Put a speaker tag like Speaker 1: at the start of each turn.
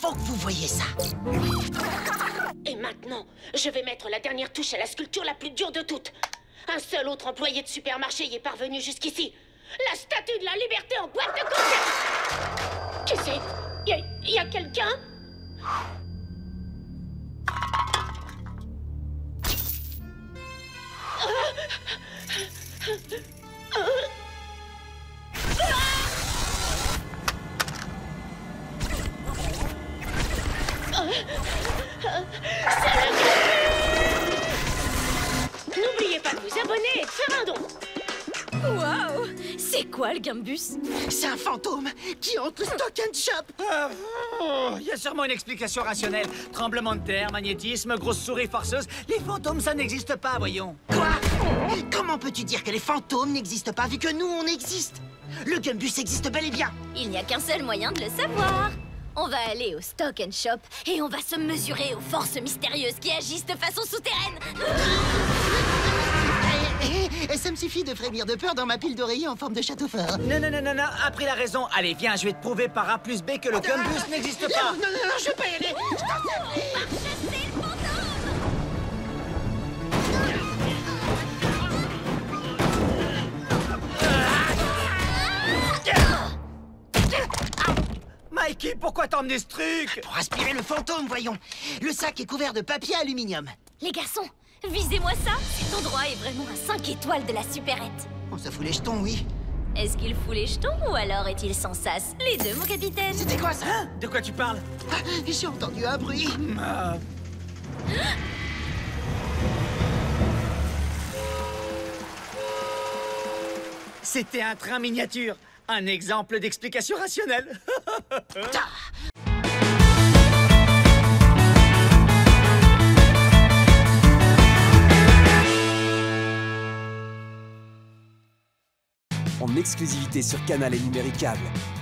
Speaker 1: faut que vous voyiez ça.
Speaker 2: Et maintenant, je vais mettre la dernière touche à la sculpture la plus dure de toutes. Un seul autre employé de supermarché y est parvenu jusqu'ici. La statue de la liberté en boîte de conserve. Qu'est-ce que c'est? Y a quelqu'un? N'oubliez pas de vous abonner et de faire un don.
Speaker 3: Waouh! C'est quoi le Gumbus?
Speaker 1: C'est un fantôme qui hante le Stock and Shop.
Speaker 4: Il y a sûrement une explication rationnelle. Tremblement de terre, magnétisme, grosse souris forceuse. Les fantômes, ça n'existe pas, voyons.
Speaker 1: Quoi? Comment peux-tu dire que les fantômes n'existent pas vu que nous, on existe? Le Gumbus existe bel et bien.
Speaker 3: Il n'y a qu'un seul moyen de le savoir. On va aller au Stock and Shop et on va se mesurer aux forces mystérieuses qui agissent de façon souterraine.
Speaker 1: Ça me suffit de frémir de peur dans ma pile d'oreiller en forme de château fort.
Speaker 4: Non, après la raison. Allez, viens, je vais te prouver par A plus B que le Gumbus n'existe pas.
Speaker 1: Non, je vais pas y aller. Je t'en supplie.
Speaker 3: Chasser le fantôme!
Speaker 4: Mikey, pourquoi t'as emmené ce truc?
Speaker 1: Pour aspirer le fantôme, voyons. Le sac est couvert de papier aluminium.
Speaker 3: Les garçons, visez-moi ça. Cet endroit est vraiment un 5 étoiles de la supérette.
Speaker 1: Oh, ça fout les jetons, oui.
Speaker 3: Est-ce qu'il fout les jetons ou alors est-il sans sas? Les deux, mon capitaine.
Speaker 1: C'était quoi ça?
Speaker 4: Hein? De quoi tu parles?
Speaker 1: Ah, j'ai entendu un bruit.
Speaker 4: C'était un train miniature. Un exemple d'explication rationnelle.
Speaker 5: En exclusivité sur Canal et Numéricable.